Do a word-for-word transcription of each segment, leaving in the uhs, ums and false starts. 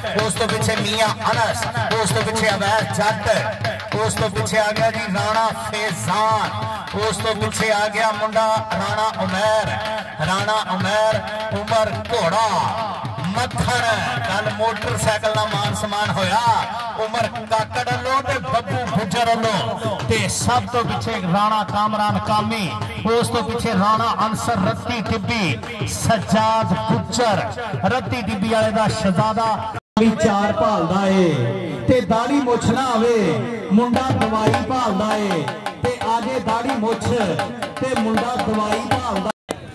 उस तो पीछे मियां अनस, उस तो पीछे अवैध जट, उस तो पीछे आ गया जी राणा फैजान, उस तो पीछे आ गया मुंडा राणा उमैर, राणा उमैर उमर घोड़ा मक्खन। कल मोटरसाइकिल का मान सम्मान होया उमर काकड़ वालों ते बब्बू गुजर वालों ते सब तो पीछे राणा कामरान कामी, उस तो पीछे राणा अंसर रत्ती टिब्बी, सज्जाद गुजर रत्ती टिब्बी वाले दा शहजादा चार भालदा है ते दाढ़ी मुछ ना आवे मुंडा दवाई भालदा है ते आजे दाढ़ी मुछ ते मुंडा दवाई भालदा।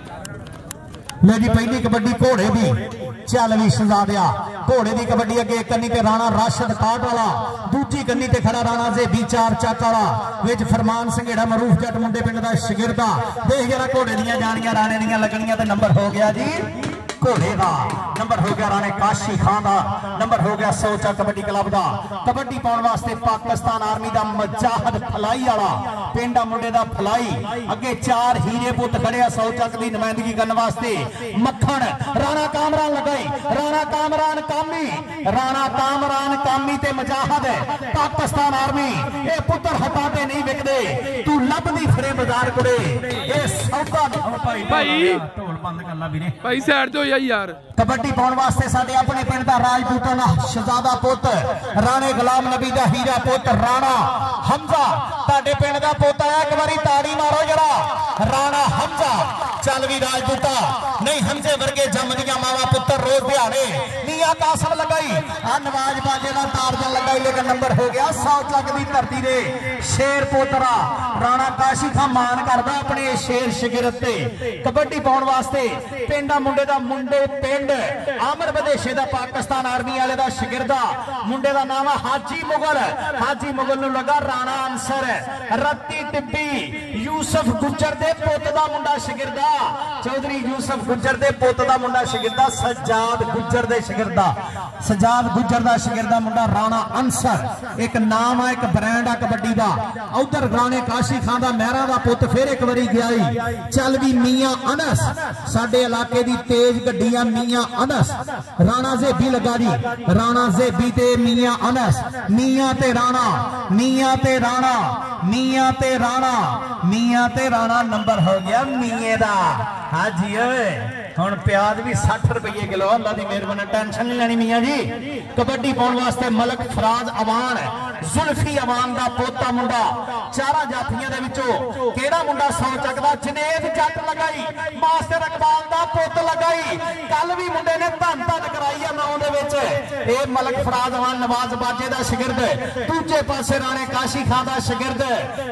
ले जी पहली कबड्डी घोड़े दी चल भी शहजादिया, घोड़े की कबड्डी अगे एक कन्नी ते राणा राशिद काट वाला, दूजी कन्नी ते खड़ा राणा जेबी चार चक वाला, विच फरमान संघेड़ा मरूफ जट मुंडे पिंड दा शगिरदा। देख जरा घोड़े दियां जानियां राणे दियां लगनियां ते नंबर हो गया जी घोड़े का, नंबर हो गया राणे काशी खान का, नंबर हो गया सोचा कबड्डी क्लब का। कबड्डी पाने वास्ते पाकिस्तान आर्मी का मजाहद फलाई वाला पिंडा मुंडे का फलाई, अगे चार हीरे पुत खड़े सौ चक की नुमाइंदगी करने वास्ते। मक्खन राणा कामरान लगाई, राणा कामरान कामी, राणा कामरान कामी ते मजाहद पाकिस्तान आर्मी, ये पुत्र हटाते नहीं विकते, तू लभदी फिरे बाजार कुड़े ये सौदा भाई भाई ढोल बंद कर ला वीरे भाई साइड तो यार। कबड्डी पाने वास्ते साडे अपने पिंड दा राजपूतां दा शहजादा पुत राणे गुलाम नबी दा हीरा पुत राणा हमजा, ताडे पिंड दा पुत आया एक बारी ताड़ी मारो जरा राणा हमजा। चल भी राजपूता नहीं हमजे वर्गे जमदियां मावा पुत्र रोज दिहाड़े मियां कासम लगाई आ नवाज बाजे दा तारजन लगाई, लेकिन नंबर हो गया सौ चक दी धरती दे शेर पोतरा राणा काशी खां मान करदा अपने शेर शिगिरत ते। कबड्डी पाने वास्ते पिंडा मुंडे दा मुंडे पिंड आमर बदेशे दा पाकिस्तान आर्मी वाले दा शिगिरदा, मुंडे दा नाम हाजी मुगल, हाजी मुगल नूं लगा राणा अंसर रत्ती टिब्बी यूसुफ गुजर दे पुत दा मुंडा शिगिरदा, चौधरी यूसुफ गुजर दे पुत दा मुंडा शिगिरदा, सज्जाद गुजर दे शिगिरदा, सज्जाद गुजर दा शिगिरदा मुंडा राणा अंसर। एक नाम है एक ब्रांड है कबड्डी दा। उधर राणे काशी खान दा मेहरा दा पुत फिर एक बारी गया ही। चल भी मियां अनस साडे इलाके दी तेज गड्डियां मियां अनस, राणा जेबी लगा जी, राणा जेबी ते मियां अनस, मियां ते राणा, मियां ते राणा, मियां ते राणा, मियां ते राणा। नंबर हो गया मिये दा। हाँ जी ओए हुण प्याज भी साठ रुपये किलो, अल्लाह की मेहरबानी टेंशन नहीं लेनी मियां जी। कबड्डी पाने वास्ते मलक फराज अवान जुल्फी अवान दा पोता मुंडा, चारा जातियां दे विचों केड़ा मुंडा सौ चकदा जनेद जट लगाई, मास्टर इकबाल दा पुत लगाई। कल भी मुंडे ने धन धन कराई है नौ दे विच, ए मलक फराज अवान नवाज बाजे दा शिगिरद, दूजे पासे राणे काशी खान दा शिगिरद।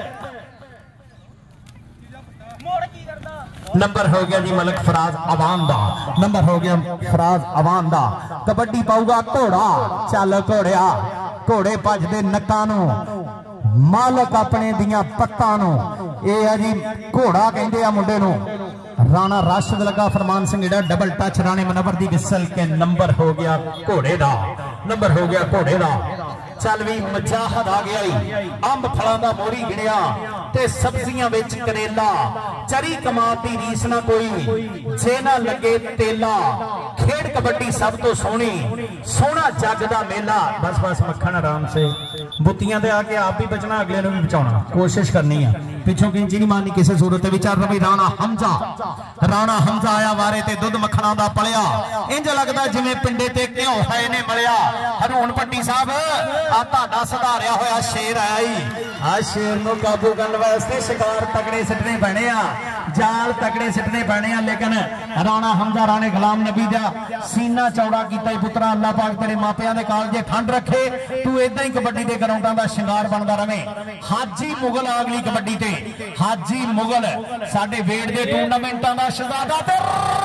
नंबर हो गया जी मलक फराज अवान दा, नंबर हो गया फराज अवान दा। कबड्डी पाऊगा घोड़ा, चल घोड़िया घोड़े भजदे नक्कां नूं, मालक अपने दियां पत्तां नूं, ये है जी घोड़ा कहंदे आ मुंडे नूं। राणा राशिद लगा फरमान संघेड़ा डबल टच राणे मनवर दी विसल के नंबर हो गया घोड़े दा, नंबर हो गया घोड़े दा। चल भी मजाहद आ गया ही, अंब फलों का मोरी गिणिया ते सब्जियां विच करेला, चरी कमाती रीस ना कोई जे ना लगे तेला, खेड कबड्डी सब तो सोहनी सोहना जग दा मेला। बस बस मक्खन आराम से बुत्तियां दे आके आप भी बचना अगले नूं भी बचाउणा कोशिश करनी है, पिछों किंची नहीं मारनी किसी सूरत विच। रवि राणा हमजा, राणा हमजा आया वारे ते दुध मक्खणा दा पलिया, इंज लगदा जिवें पिंडे ते घिओ है ने मलिया। हरून पट्टी साहब आ तुहाडा सुधारिया होया शेर आया ही, आ शेर नूं काबू करन वास्ते शिकार तगड़े सिटने पैणे आ, जाल तगड़े सिटने पैणे आ। लेकिन राणा हमजा राणे गुलाम नबी दा सीना चौड़ा कीता पुत्रा, अल्लाह पाक तेरे मापियां दे कालजे ठंड रखे, तू इदां ही कबड्डी दे ग्राउंडां दा शिंगार बनदा रवे। हाजी मुगल आ गई कबड्डी ते, हाजी मुगल साडे वेट दे टूर्नामेंटां दा शहजादा ते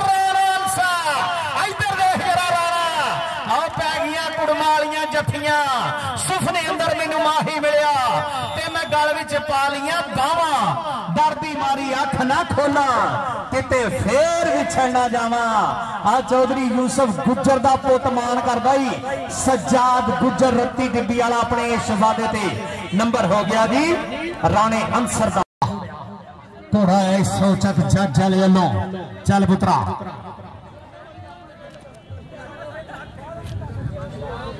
इधर देख जरा राणा आओ पै गईयां कुड़मां वालियां जफ्फियां, सुफने अंदर मैनू माही मिलिया ते मैं गल विच पा लियां बावां, डरदी मारी अख ना खोला किते फेर विछड़ ना जावा। आ चौधरी यूसुफ गुजर दा पुत मान करदा ही, सज्जाद गुजर रत्ती डिब्बी वाला अपने शहजादे ते। नंबर हो गया जी राणे अंसर दा घोड़ा है सौ चक जज वाले वालों। चल पुत्रा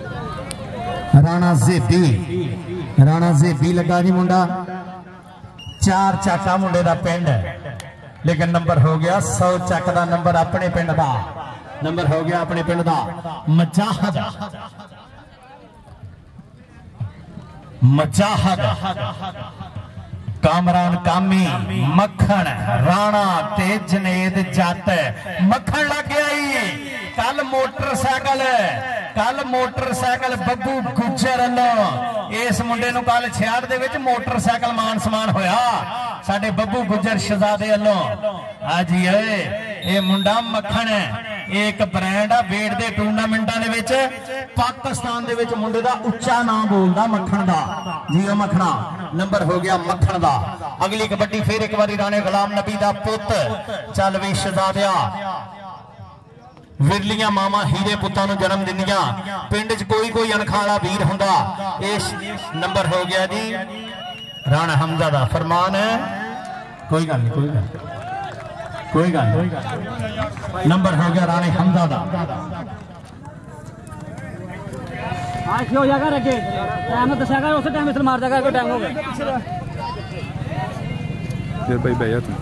राणा जेबी राणा जेबी लगा जी मुंडा चार चाका मुंडे का पिंड लेकिन नंबर हो गया सौ चक का नंबर अपने पिंड का नंबर हो गया अपने पिंड का मजाहद मजाहद कामरान कामी मक्खन राणा ते जनेद जट मक्खन लग गया कल मोटरसाइकिल कल मोटरसाइकिल बब्बू गुज्जर इस मुंडे नूं कल छियाठ दे विच मोटरसाइकिल मान समान होया साडे बब्बू गुज्जर शहजादे वालों आज ये मुंडा मक्खन एक ब्रांड आ वेट दे टूर्नामेंटां दे विच पाकिस्तान दे विच मुंडे दा उच्चा नाम बोलदा मक्खन दा जी ओ मक्खना नंबर हो गया मक्खन दा अगली कबड्डी फिर एक बारी राणे गुलाम नबी दा पुत चल वी शहजादिया विरलियां मामा हीरे पुत्तां नूं जन्म दिंदियां पिंड च कोई कोई अनखाला वीर हुंदा इस नंबर हो गया जी राणा हमजा दा फरमान है कोई गल नहीं कोई गल कोई गल नहीं नंबर हो गया राणे हमजा दा आज हो जाएगा रखे टाइम दसेगा उस टाइम इस मार जाएगा कोई टाइम हो गया फिर भाई भैया तुम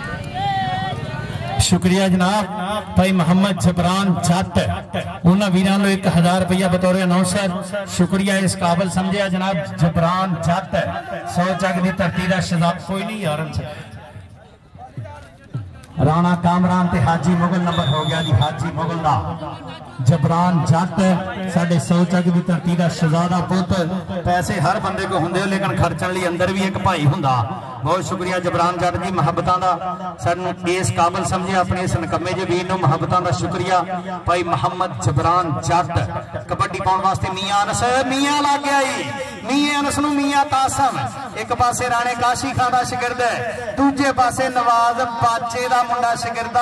शुक्रिया जनाब भाई मोहम्मद जबरान जट उन्होंने वीरां नूं एक हजार रुपया बतौर अनाउंसर शुक्रिया इस काबिल समझिया जनाब जबरान जट सौ जग की धरती का शहजादा कोई नहीं यार राणा कामरान ते हाजी मुगल नंबर हो गया जी हाजी मुगल का जबरान जट साडे सौ जग की धरती का शहजादा पुत पैसे हर बंदे को होंदे लेकिन खर्चण लई अंदर भी एक भाई हुंदा बहुत शुक्रिया जबरान जट जी मुहब्बतां दा सानू इस काबिल समझे अपने इस नकम्मे जे वीर नूं मुहब्बतां दा शुक्रिया भाई मोहम्मद जबरान जट कबड्डी पाउण वास्ते मियां अनस मियां लग गया मियां अनस नूं मियां कासम एक पासे राणे काशी खां दा शागिर्द दूजे पासे नवाज बाचे दा मुंडा शागिर्दा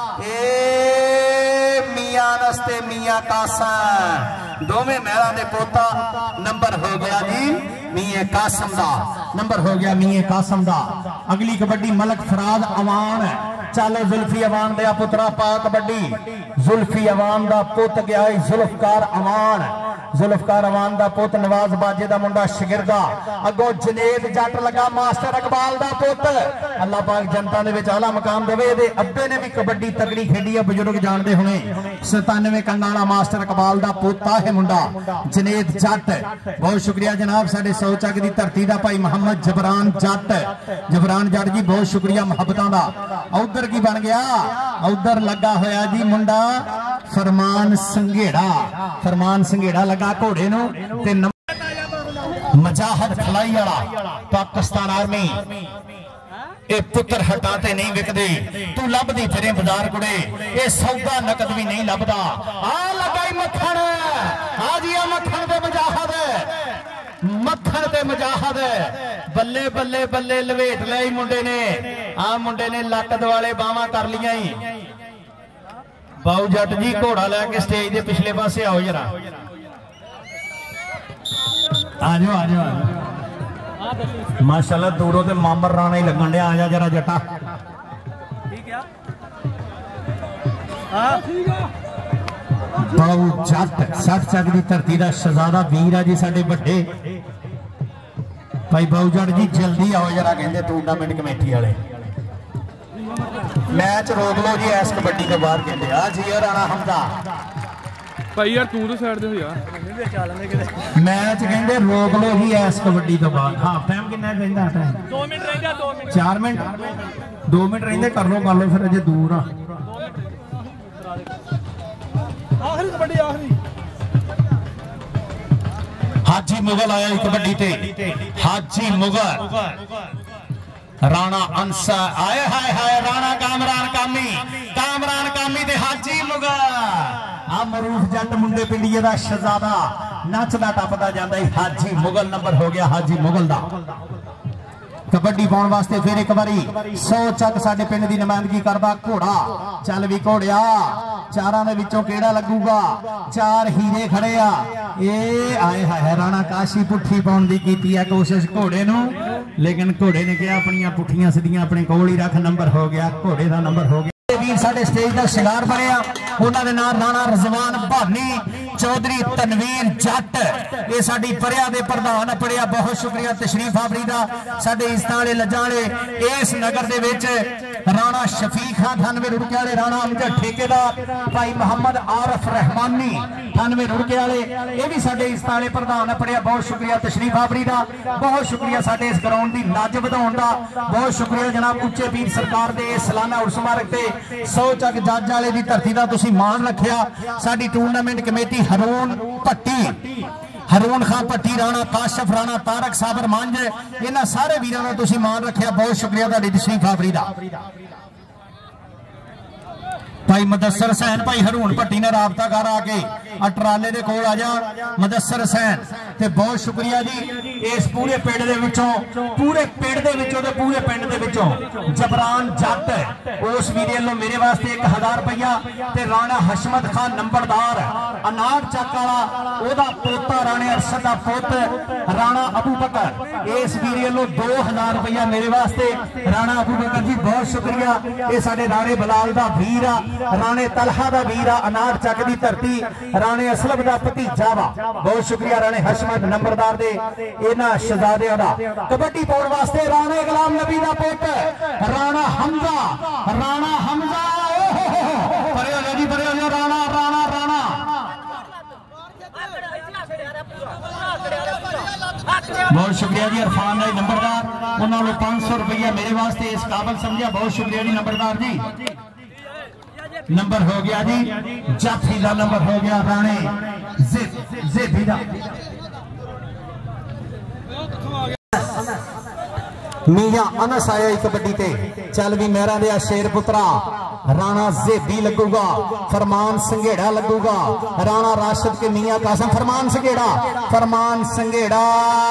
ए मियां अनस ते मियां कासम दोवें महला दे पोता नंबर हो गया जी मियां कासम दा नंबर हो गया मियां कासम दा अगली कबड्डी मलक फराद अवान चल जुल्फी अवान दे पुत्रा पा कबड्डी जुल्फी अवान दा पुत गया जुल्फकार अवान जुल्फकार अवान दा पुत नवाज बाजे दा मुंडा शागिर्दा अगो जनेद जट लगा मास्टर इकबाल दा पुत अल्लाह पाक जनता दे विच आला मकाम देवे दे अब्बे ने भी कबड्डी तगड़ी खेडी है बुजुर्ग जानते होने सतानवे कंगा वाला मास्टर इकबाल दा पोता है मुंडा जनेद जट बहुत शुक्रिया जनाब साडे सौ चक दी धरती दा भाई मोहम्मद जबरान जट जबरान जट जी बहुत शुक्रिया मुहब्बतां दा उधर की बन गया उधर लगा होया जी मुंडा फरमान संघेड़ा फरमान संघेड़ा लगा घोड़े नूं ते मजाहद खलाई वाला पाकिस्तान आर्मी ए पुत्र हटाते नहीं विकदे तू लभदी फिरे बाजार कुड़े ए सौदा नकद भी नहीं लभदा आ लगाई मक्खन आ जी आ मक्खन ते मजाहद मक्खन ते मजाहद बल्ले बल्ले बल्ले लवेट लिया मुंडे ने आ मुंडे ने लक दुआले बावां कर लिया बाऊ जट जी घोड़ा लैके स्टेज के पिछले पासे आओ जरा आ जाओ आ जाओ माशाल्लाह दूरों ते मामर राणा ही लगन दिया आ जा जरा जटा बाऊ जट सठ चक की धरती का शहजादा वीर है जी साडे बड़े भाई बाऊ जट जी जल्दी आओ जरा कहते टूर्नामेंट कमेटी वाले मैच रोक लो जी इस कबड्डी के बाहर कहते आ जी राणा हमजा भाई यार तू तो साइड दे हो यार मैच कहते रोक लो ही इस कबड्डी तो बाद हाँ टाइम कितना रहिंदा टाइम दो मिनट रहिंदा दो मिनट चार मिनट दो मिनट रहिंदे कर लो कर लो फिर अजे दूर आ आखिरी कबड्डी आखिरी हाजी मुगल आया कबड्डी ते हाजी मुगल राणा अंसा आए हाय हाय राणा कामरान कामी कामरान कामी ते हाजी मुगल आ मरूफ जट मुंडे पिंडिये दा शहजादा नचदा टपदा जांदा ही हाजी मुगल नंबर हो गया हाजी मुगल दा कबड्डी पाउण वास्ते फिर एक बारी सौ चक साडे पिंड दी नुमाइंदगी करदा घोड़ा चल भी घोड़िया चारां दे विचों केड़ा लगूगा चार हीरे खड़े आ ए आए हाय राणा काशी पुट्ठी पाउण दी कीती है कोशिश घोड़े नूं लेकिन घोड़े ने कहा अपनियां पुट्ठियां सिद्धियां अपने कोल ही रख नंबर हो गया घोड़े दा नंबर हो गया वीर साडे स्टेज दा शिंगार बनिया उन्हां दे नाल राणा रजवान भानी चौधरी तनवीर जट ये साडी परिया दे प्रधान पड़िया बहुत शुक्रिया तशरीफ आवरी दा साडे इज्जतां वाले लज्जां वाले इस नगर दे विच राणा शफीक खान अठानवे रुड़के वाले राणा अमजद ठेकेदार भाई मोहम्मद आरफ रहमानी अठानवे रुड़के वाले ये भी साडे इज्जतां वाले प्रधान पड़िया बहुत शुक्रिया तशरीफ आवरी दा बहुत शुक्रिया साडे इस ग्राउंड दी नज वधाउण दा बहुत शुक्रिया जनाब उच्चे पीर सरकार दे सालाना उर्स मुबारक ते सौ चक जज वाले दी धरती दा तुसीं मान रखिया साडी टूर्नामेंट कमेटी हरून भट्टी हरून खान भट्टी राणा काशफ राणा तारक साबर मांझ इन्हां सारे वीरां दा तुसीं मान रखिया बहुत शुक्रिया तुहाडी तशरीफ आवरी दा भाई मुदस्सर हुसैन भाई हरून भट्टी ने राबता कर आके ट्राले दे कोल आ जा मुदस्सर हुसैन ते बहुत शुक्रिया जी इस पूरे पिंड दे विचों पूरे पिंड दे विचों ते पूरे पिंड दे विचों जबरान जट उस वीरे लो मेरे वास्ते एक हजार रुपया ते राणा हशमत खान नंबरदार अनाड़ चक वाला ओदा पोता राणे अरशद दा पुत राणा अबू बकर इस वीरे लो दो हजार रुपया मेरे वास्ते राणा अबू बकर जी बहुत शुक्रिया ये साडे राणे बलाल दा वीर आ राणे तलहा दा वीरा अनार चक दी धरती राणे असलम दा भतीजा वा बहुत शुक्रिया राणे हशमत नंबरदार दे इन्हां शहजादियां दा कबड्डी पाउण वास्ते राणे गुलाम नबी दा पुत राणा हमजा राणा हमजा परे हो जी परे हो राणा राणा राणा बहुत शुक्रिया जी इरफान भाई नंबरदार उन्होंने पांच सौ रुपया मेरे वास्ते इस काबल समझा बहुत शुक्रिया जी नंबरदार जी नंबर हो गया जी जाफी का नंबर हो गया राणे जेबी दा मियां अनस आया कबड्डी ते चल भी मेरा दिया शेर पुत्रा राणा जेबी लगूगा फरमान संघेड़ा लगूगा राणा राशिद के मियां कासम फरमान संघेड़ा फरमान संघेड़ा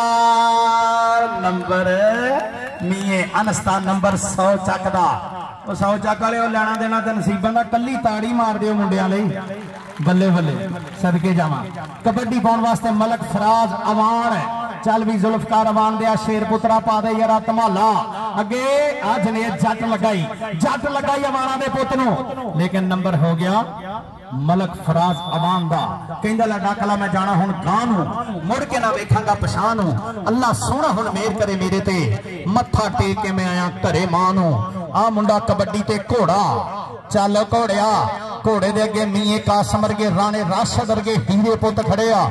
नंबर मिये अनस दा नंबर सौ चकदा सौ चक वाले लैना देना तो नसीबों का कली ताड़ी मार दियो मुंडिया बल्ले बल्ले सदके जावा कबड्डी पाउण वास्ते मलक फराज अवान चल भी जुल्फकार अवान दिया शेर पुत्रा पा दे यार धमाला अगे अज ने जट लगाई जट लगाई अवाना दे पुत नूं लेकिन नंबर हो गया मलक फराज अवान दा कहंदा ला डाकला मैं जाना हुण गां नूं मुड़ के ना वेखांगा पछां नूं अल्लाह सोहना हुण मेहर करे मेरे ते मत्था टेक के मैं आया घरे मां नूं आ मुंडा कबड्डी ते घोड़ा चल घोड़िया घोड़े दे अगे मीए कासम वर्गे राणे राशिद वर्गे हीरे पुत खड़े आ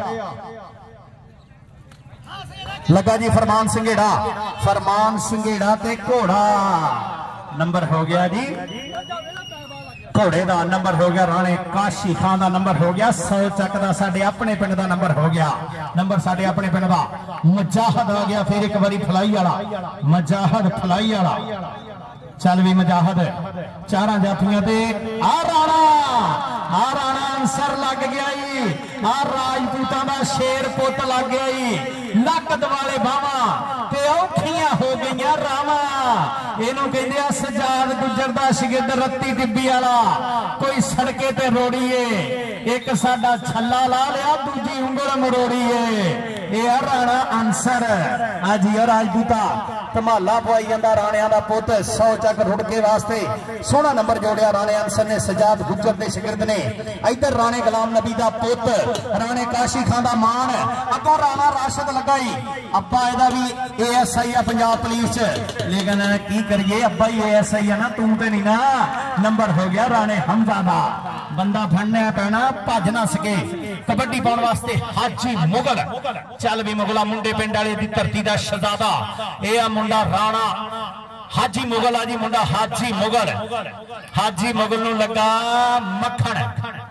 लगा जी फरमान संघेड़ा फरमान संघेड़ा ते घोड़ा नंबर हो गया जी घोड़े का नंबर हो गया राणे काशी खान का नंबर हो गया सौ चक का साडे अपने पिंड का नंबर हो गया नंबर साडे अपने पिंड का मुजाहद आ गया फिर एक बारी फलाई वाला मुजाहद फलाई वाला चल भी मुजाहद चारा जाफियां ते आ राणा आ राणा अंसर लग गया आ राजपूतां दा शेर पुत लग गया नक दवाले बावा ते औखियां हो गई रावा इनू कहंदे सजाद गुजर दा शिगिर्द रत्ती टिब्बी वाला कोई सड़के ते रोड़ीए एक साडा छल्ला ला लिया दूजी उंगल मरोड़ीए ये राणा अंसर आज राजपूता धमाला पवाई जांदा राणियां दा पुत सौ चक रुड़के वास्ते सोहना नंबर जोड़िया राणे अंसर ने सजाद गुजर दे शिगिर्द ने इधर राणे गुलाम नबी दा पुत राणे काशी खान दा मान अगों राणा राशिद लगाई अब्बा एदा भी ए एस आई है पंजाब पुलिस च लेकिन की करिए अब्बा ही ए एस आई है ना तू ते नहीं ना नंबर हो गया राणे हमजा दा बंदा फड़ना पैना भज ना सके कबड्डी पाउण वास्ते हाजी मुगल चल भी मुगला मुंडे पिंड वाले दी धरती दा शहजादा ए आ मुंडा राणा हाजी मुगल आ जी मुंडा हाजी मुगल हाजी मुगल नूं लगा मक्खण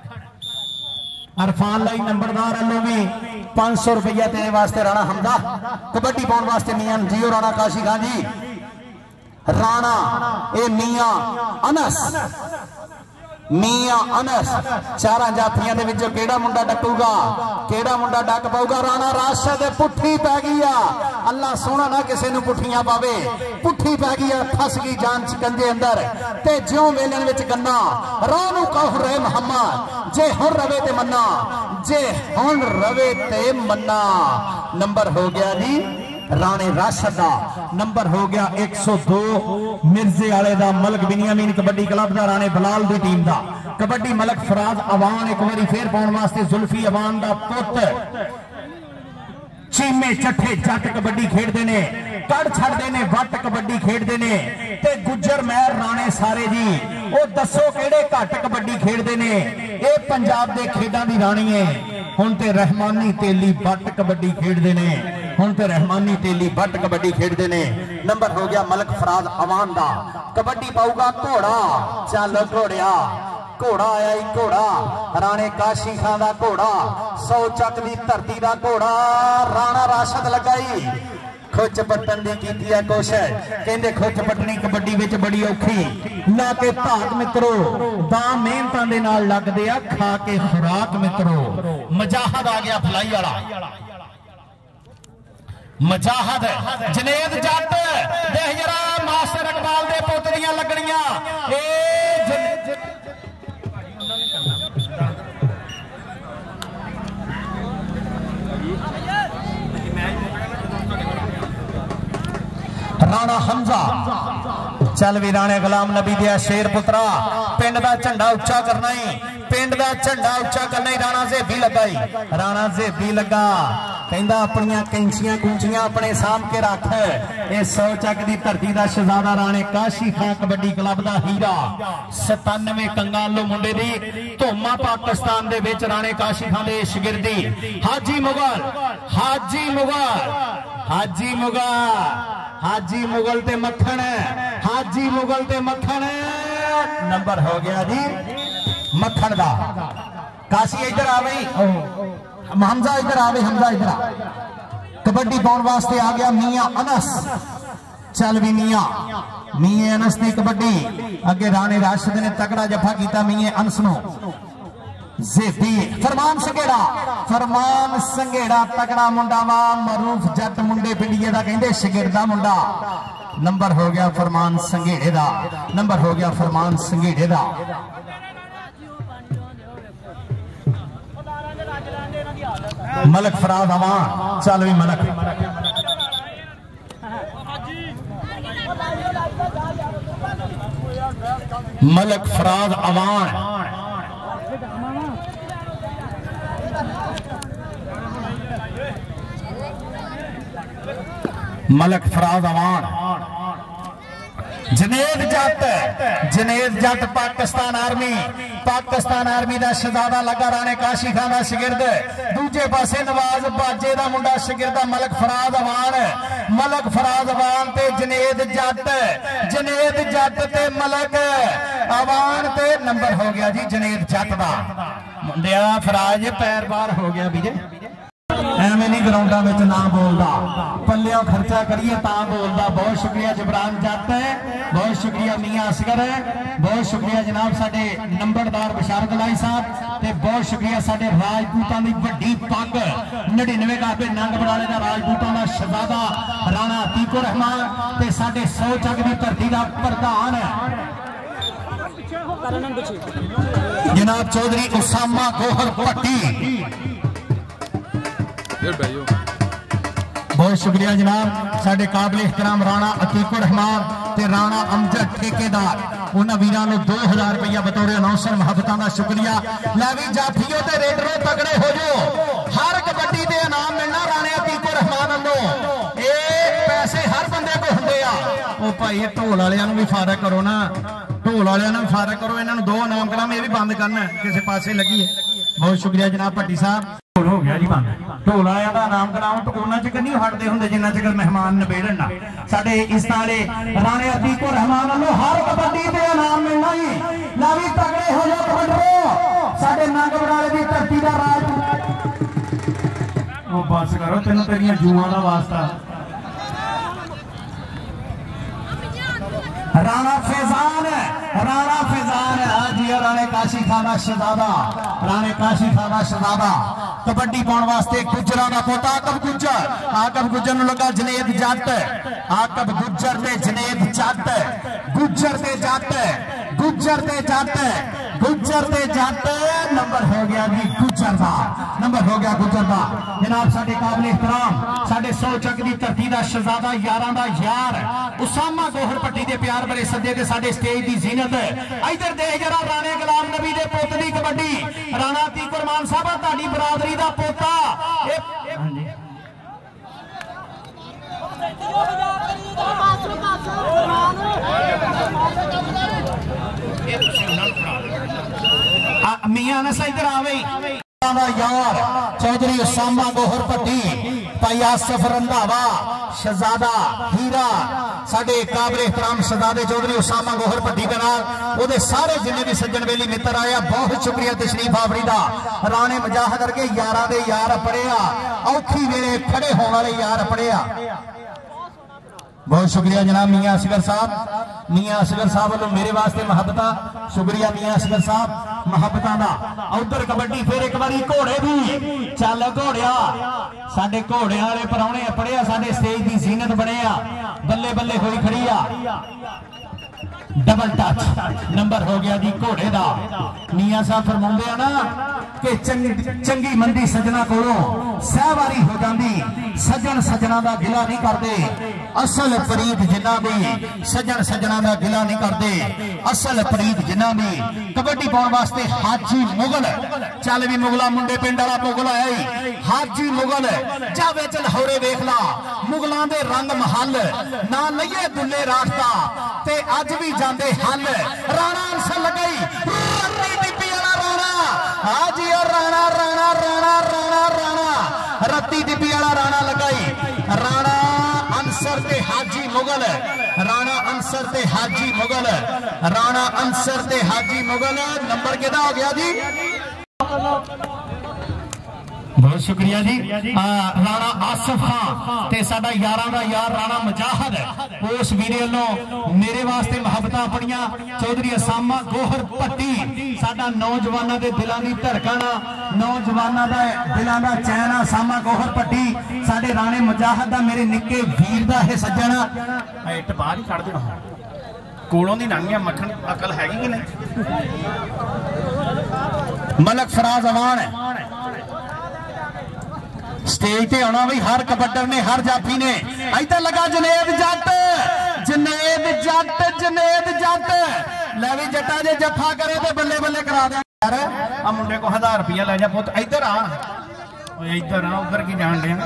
अरफान लाई नंबरदार वालों भी पांच सौ रुपया तेरे वास्ते राणा हमदा कबड्डी पाउण वास्ते मियां जियो राणा काशी खान जी राणा ए मियां अनस मियां अनस चारा जाफियां दे विचों केड़ा मुंडा डकूगा केड़ा मुंडा डक पाऊगा राणा राशिद पुठी पै गई आ अल्लाह सोहना ना किसी नूं पुठियां पावे पुठी पै गई आ फस गई जान शिकंजे अंदर ते ज्यों वेलन विच गन्ना राह नूं कह रहे मुहम्मद जे हुण रवे ते मन्ना जे हुण रवे ते मन्ना नंबर हो गया जी राणे राशद दा नंबर हो गया एक सौ दो मिर्जे वाले दा मलक बिनियामीन कबड्डी क्लब दा राणे बलाल दी टीम दा कबड्डी मलक फराज अवान एक बारी फिर पाउण वास्ते जुल्फी अवान दा पुत चीमे चट्ठे जट कबड्डी खेडते ने कड़ छड़ते ने वट कबड्डी खेडते ने ते गुज्जर महर राणे सारे जी वो दसो केड़े घट कबड्डी खेडते ने ये पंजाब दे खेडां दी राणी है हुण ते रहमानी तेली वट कबड्डी खेडते ने हुण ते रहमानी तेली वट कबड्डी खेडते ने नंबर हो गया मलक फराज अवान दा कबड्डी पाऊगा घोड़ा चल घोड़िया घोड़ा आया ही घोड़ा राणे काशी खां दा घोड़ा सौ चक दी धरती दा घोड़ा राणा राशद लगाई खुच पट्टन दी कीती है कोशिश कहंदे खुच पट्टनी कबड्डी विच बड़ी औखी ना के भाग मित्रो दा मेहनतां दे नाल लगदे आ खा के खुराक मित्रो मजाहद आ गया फलाई वाला मजाहद जनेद जट देख जरा मास्टर इकबाल दे पुੱਤ ਦੀਆਂ लगणियां ए राणा हमजा चल भी राणे गुलाम नबी दिया शेर पुत्रा पिंड दा झंडा उच्चा करना ही पिंड दा झंडा उच्चा करना ही राणा ज़ेबी लगाई राणा ज़ेबी लगा कहंदा अपनियां कैंचियां कुंचियां अपने साम के रख ये सौ चक दी धरती दा शहजादा राणे काशी खां कबड्डी क्लब दा हीरा सतानवे कंगालो मुंडे दी धोमा पाकिस्तान दे विच राणे काशी खां दे शागिर्दी हाजी मुगल हाजी मुगल हाजी मुगल हाजी मुगल ते मक्खन हाजी मुगल ते मक्खन नंबर हो गया जी मक्खन दा काशी इधर आ गई हमजा इधर आ गई हमजा इधर कबड्डी पाउण वास्ते आ गया मियां अनस चल भी मियां मियां अनस दी कबड्डी अगे राणे राशिद ने तगड़ा जफा किया मियां अनस नो ज़ेबी फरमान संघेड़ा फरमान संघेड़ा तगड़ा मुंडा वा मरूफ जट मुंडे पिंडिये दा कहंदे शागिर्दा मुंडा नंबर हो गया फरमान संघेड़े दा नंबर हो गया फरमान संघेड़े दा मलक फराज अवान चल भी मलक मलक फराज अवान मलक फराज अवान जनेद जट जनेद जट पाकिस्तान आर्मी पाकिस्तान आर्मी दा शहजादा लगा राणे काशी खां दा शागिर्द दूजे पासे नवाज बाजे दा मुंडा शागिर्द मलक फराज अवान मलक फराज अवान ते जनेद जट जनेद जट ते मलक अवान ते नंबर हो गया जी जनेद जट दा मुंडिया फराज पैर बार हो गया बीजे एवं नहीं ग्राउंडा में ना बोलता पल्लियों खर्चा करिए ता बोलता बहुत शुक्रिया जबरान जट बहुत शुक्रिया मियां असगर बहुत शुक्रिया जनाब साडे नंबरदार बशारत लाई साहब ते बहुत शुक्रिया साडे राजपूतां दी वड्डी पग नड़िनवे गाबे नंग बड़ाले दा राजपूतां दा शहजादा राणा अतीकुर रहमान ते साडे सौ चक दी धरती दा प्रधान जनाब चौधरी उसामा गोहर भट्टी बहुत शुक्रिया जनाब साडे काबिल एहतराम राणा अतीकुर रहमान ते राणा अमजद ठेकेदार उन्हां वीरां नूं दो हजार रुपया बतौर अनाउंसर मुहब्बतां दा शुक्रिया लैवी जाफियो ते रेडरो तगड़े हो जाओ हर कबड्डी दे इनाम मिलना राणे अतीकुर रहमान वल्लों ए पैसे हर बंदे को हुंदे आ ओ भाई ढोल वालियां नूं भी फारग करो ना ढोल वालियां नूं फारग करो इन्हां नूं दो इनाम कलाम ये भी बंद करना किसी पासे लगी है बहुत शुक्रिया जनाब भट्टी साहब हो गया जी बंद ढोल वालियां दा नाम कलाम तो उन्हां च नहीं हटदे हुंदे जिन्ना चकर मेहमान नबेड़न ना साडे इस ताले राणे अतीकुर रहमान वल्लों हर कबड्डी दे इनाम मिलना ही ला भी तगड़े हो जाओ कबड्डरो साडे नंग बड़ाले दी धरती दा राज ओ बस करो तैनूं तेरियां जूआं दा वास्ता राणा फैजान राणा फैजान हाजी राणे काशी खां दा शहजादा राणे काशी खां दा शहजादा कबड्डी पाउण वास्ते गुजरां दा पुत्त आकब गुज्जर आकब गुज्जर नूं लगा जनेद जट आकब गुज्जर ते जनेद जट गुज्जर ते जट गुज्जर ते जट गुजर दे जट नंबर हो गया जी गुजर का नंबर हो गया गुजर का जनाब साडे काबिल एहतराम साडे सौ चक दी धरती दा शहजादा यारां दा यार उसामा गोहर पट्टी दे प्यार भरे सज्जे ते साडे स्टेज दी जीनत इधर देख जरा राणे गुलाम नबी दे पुत दी कबड्डी राणा तीकुर मान साहब तुहाडी बरादरी दा पोता मियां नस इधर आवे यार चौधरी उसामा गोहर पट्टी भाई आसिफ रंधावा शहजादा हीरा साडे काबिल एहतराम शहजादे चौधरी उसामा गोहर पट्टी के नाल ओदे सारे जिन्ने भी सज्जन बेली मित्र आया बहुत शुक्रिया तशरीफ आवरी दा राणे मजाहद करके यारां दे यार पड़िया औखी वेले खड़े होने वाले यार पड़िया बहुत शुक्रिया जनाब मियां असगर साहब मियां असगर साहब वालों मेरे वास्ते मुहब्बत शुक्रिया मियां असगर साहब मुहब्बत का उधर कबड्डी फिर एक बारी घोड़े भी चल घोड़िया साडे घोड़े वाले परौने पड़िया साडे स्टेज की जीनत बने बल्ले बल्ले हुई खड़ी आ डबल टच नंबर हो गया जी घोड़े का मियां साहब फरमाते हैं ना कि चंगी चंगी मंदी सजना कोलों सहवारी हो जाती सज्जन सजना का गिला नहीं करते असल फरीद जिन्ना भी सज्जन सजना का गिला नहीं करते असल फरीद जिन्ना भी कबड्डी पाने वास्ते हाजी मुगल चल भी मुगला मुंडे पिंड वाला मुगल आया ही हाजी मुगल जावे चल होरे वेख ला मुगलों के रंग महल ना लईए दुले रास्ता ते अज भी जाते हल राणा अंसर लगाई रत्ती डिब्बी वाला राणा हाजी और राणा राणा राणा राणा राणा रत्ती डिब्बी वाला राणा लगाई राणा अंसर ते हाजी मुगल राणा अंसर ते हाजी मुगल राणा अंसर ते हाजी मुगल नंबर कितना हो गया जी बहुत शुक्रिया जी राणा आसिफ खान ते साडा यारां दा यार राणा मुजाहिद उस वीरे वालों मेरे वास्ते मुहब्बत अपनिया चौधरी उसामा गोहर पट्टी साडा नौजवानों के दिलों की धड़कन नौजवानों का दिलों का चैन उसामा गोहर पट्टी साडे राणे मुजाहिद दा मेरे निक्के वीर दा है सज्जन इट बाहर ही छड़ देना कोलों दी लंघ गया मक्खन अकल हैगी कि नहीं मलक फराज अवान स्टेज पे आना भी हर कबड्डर ने हर जाफी ने इधर लगा जनेद जट जनेद जट जनेद जट ले भी जटा जे जफा करे तो बल्ले बल्ले करा दे यार आ मुंडे को हजार रुपया ले जा पुत इधर आ इधर आ उधर की जान दे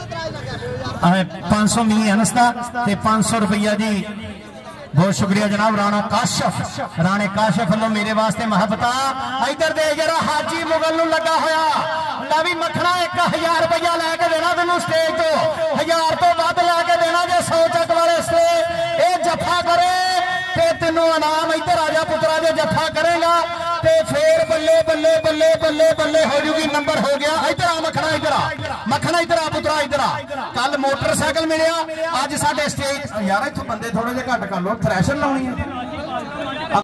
पांच सौ मी अनस्ता ते पांच सौ रुपया जी बहुत शुक्रिया जनाब राणा काशफ राणे काशफ वालों मेरे वास्ते मुहब्बत इधर दे जरा हाजी मुगल नूं लगा होया ला भी मखना एक हजार रुपया लैके देना तेन स्टेज तो हजार तो वध लैके देना जे सौ चक वाले से ये जफा करे ते तेनों इनाम इधर आ जा पुत्रा जे जफा करेगा ते फिर बल्ले बल्ले बल्ले बल्ले बल्ले हो जूगी नंबर हो गया इधर आ मखना इधर आ मखना इधर आ पुत्रा इधर आ कल मोटरसाइकिल मिलिया अज साडे स्टेज यार इत्थों बंदे थोड़े जे घट कर लो थ्रैशर लाउणी है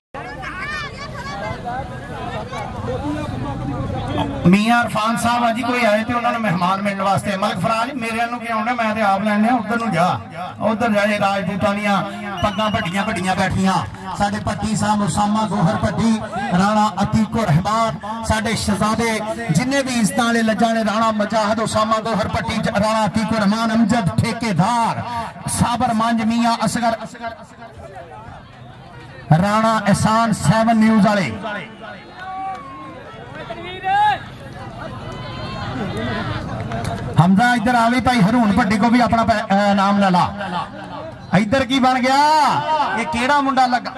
मियां इरफान साहब अजी कोई आए तो उन्होंने मेहमान मिलने वास्ते मलक फराज मेरे नु क्या आना मैं ते आप लैने उधर नु जा उधर जाए राजपूतां दियां पग्गां बड्डियां बड्डियां बैठियां साडे पट्टी साहब उसामा गोहर पट्टी राणा अतीको रहमान साडे शहजादे जिन्ने भी इज्जत वाले लज्जा वाले राणा मुजाहिद उसामा गोहर पट्टी राणा अतीको रहमान अमजद ठेकेदार साबर मंज मियां असगर राणा एहसान सेवन न्यूज वाले हमजा इधर आवे भाई हरून भट्टी को भी अपना नाम ला ला इधर की बन गया ये केड़ा मुंडा लगा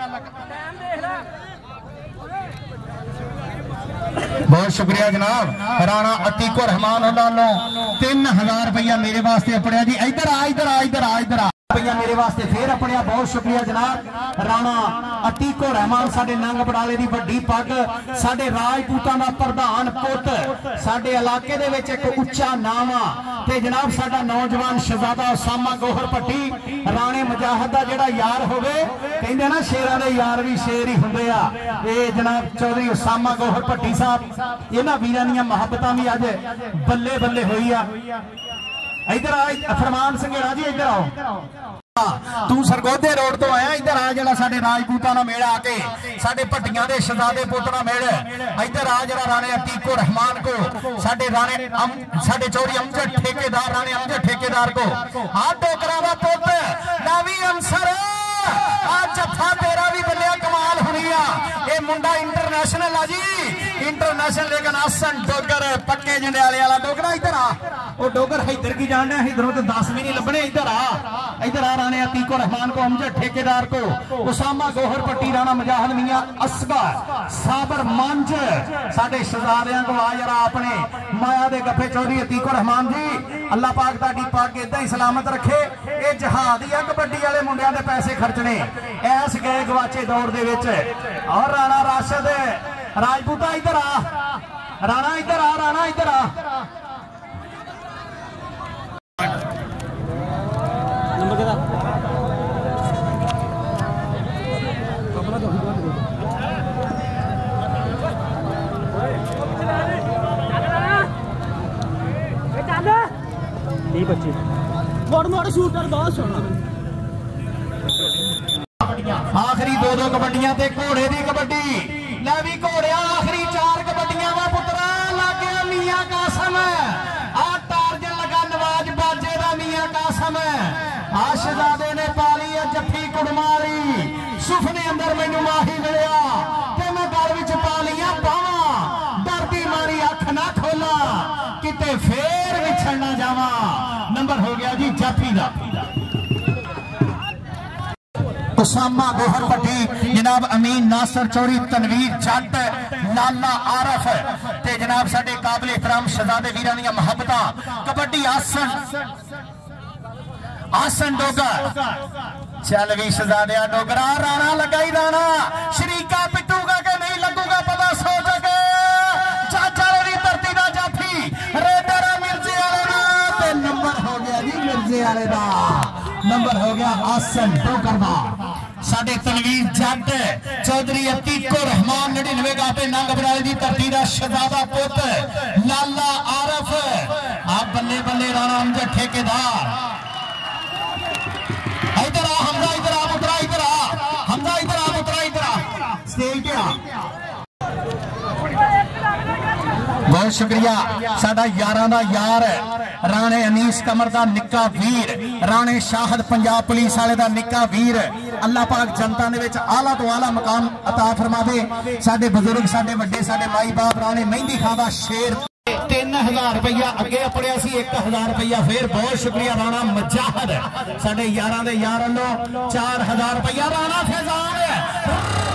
बहुत शुक्रिया जनाब राणा अतीको रहमान तीन हजार रुपया मेरे वास्ते अपने जी इधर आ इधर आ इधर आ इधर आ रुपया मेरे वास्ते फिर अपने बहुत शुक्रिया जनाब राणा अतीको रहमान साडे नंग बड़ाले दी वड्डी पग साडे राजपूतां दा प्रधान पुत साडे इलाके दे विच एक उच्चा नाम ते जनाब साडा नौजवान शहजादा उसामा गोहर पट्टी राणे मुजाहिद दा जेड़ा यार होवे कहंदे ना शेरां दे यार भी शेर ही हुंदे आ ए जनाब चौधरी उसामा गोहर पट्टी साहब इन्हां वीरां दीयां मुहब्बतां भी अज बल्ले बल्ले होई आ इधर आ फरमान संघेड़ा जी इधर आओ। तू सरगोधे रोड तो आया इधर आ जरा साडे राजपूतां दा मेल आके साडे भट्टियां दे शहजादे पुत्त दा मेल इधर आ जरा राणे अतीको रहमान को साडे राणे साडे चौधरी अमजद ठेकेदार राणे अमजद ठेकेदार को आ टोकरा दा पुत्त नवी अंसर आज जफा तेरा भी बल्ले कमाल हुई आ ये मुंडा इंटरनेशनल आ जी इंटरनेशनल लेकिन आसन डोगर पक्के जंडियाले वाला डोगरा इधर आ वो डोगर इधर की जान है इधरों तो दस भी नहीं लभने इधर आ इधर आ राणे अतीको रहमान को अमजद ठेकेदार को उसामा गोहर पट्टी राणा मुजाहिद मियां असगर साबर मंज साडे शहजादियां को आ जरा अपने माया दे गफे चौधरी अतीको रहमान जी अल्लाह पाक ताड़ी पाक इदा ही सलामत रखे ये जहाद ही कबड्डी वाले मुंडिया के पैसे खर्चने ऐस गए गवाचे दौर दे विच और राणा राशिद राजपूता इधर आ राणा इधर आ राणा इधर आ नंबर कितना पच्चीस मोड़ मोड़ शूट कर बहुत सोना आखिरी दो दो कबड्डियां ते घोड़े दी कबड्डी लै भी घोड़िया आखिरी चार कबड्डियां वा पुत्रा लागे मियां कासम आ टारजन लगा नवाज बाजे दा मियां कासम आ शहजादे ने पाली है जफ्फी कुड़मारी सुफने अंदर मैनू माही मिलिया ते मैं गल विच पालियां बावां डरदी मारी अख ना खोला किते फेर विछड़ ना जावा नंबर हो गया जी जाफी दा उसामा गोहर पट्टी जनाब अमीन नासर चौरी तनवीर जट लाला आरफ ते जनाब साडे काबिल एहतराम शहजादे वीरां दी मुहब्बतां कबड्डी आसन आसन डोगर चल भी शहजादिया डोगरा राणा लगाई राणा शरीका पिटूगा के नहीं लगूगा पता सोच के चाचा दी धरती दा जाफी रेडर मिर्जे वाले दा ते नंबर हो गया जी मिर्जे वाले दा नंबर हो गया आसन डोगर दा साडे तनवीर जट चौधरी अतीको रहमान नड़िनवे गाते नंग बराले दी धरती दा शहजादा पुत लाला आरफ आ बल्ले बल्ले राणा अमजद ठेकेदार इधर आ हमजा इधर आ पुत्रा इधर आ हमजा इधर आ पुत्रा इधर आ स्टेज पे आ बहुत शुक्रिया साडा यारां दा यार राणे अनीस कमर दा निक्का वीर राणे शाहद पंजाब पुलिस वाले दा निक्का वीर अल्लाह पाक जनता दे विच आला तो आला मकाम अता फरमावे साडे बुजुर्ग साडे वड्डे साडे माई बाप राणे मेहंदी खां दा शेर तीन हजार रुपया अगे अपने सी एक हजार रुपया फिर बहुत शुक्रिया राणा मुजाहिद साडे यारां दे यार अल्लो चार हजार रुपया राणा फैजान